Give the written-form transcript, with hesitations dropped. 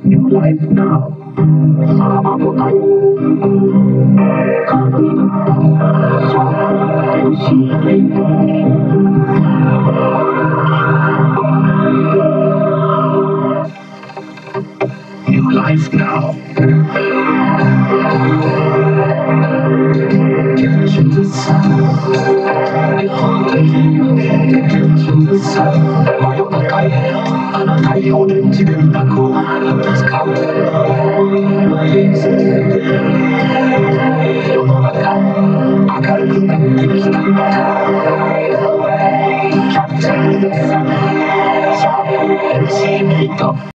New life now さらばボタンカードになったシャープエルシーメイトNew life now Get to the sun 本当にGet to the sun 真夜中へあなたよオレンジでみたく使う世の中明るくなってきたキャプチャーでさシャープエルシーメイト